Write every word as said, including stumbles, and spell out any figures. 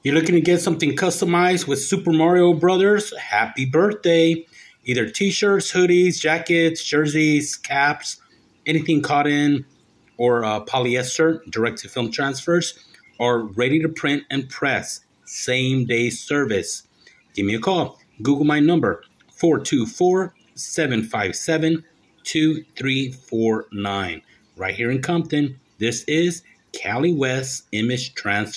You're looking to get something customized with Super Mario Brothers? Happy birthday! Either t-shirts, hoodies, jackets, jerseys, caps, anything cotton or uh, polyester, direct-to-film transfers, are ready to print and press. Same-day service. Give me a call. Google my number, four two four, seven five seven, two three four nine. Right here in Compton, this is Cali West Image Transfer.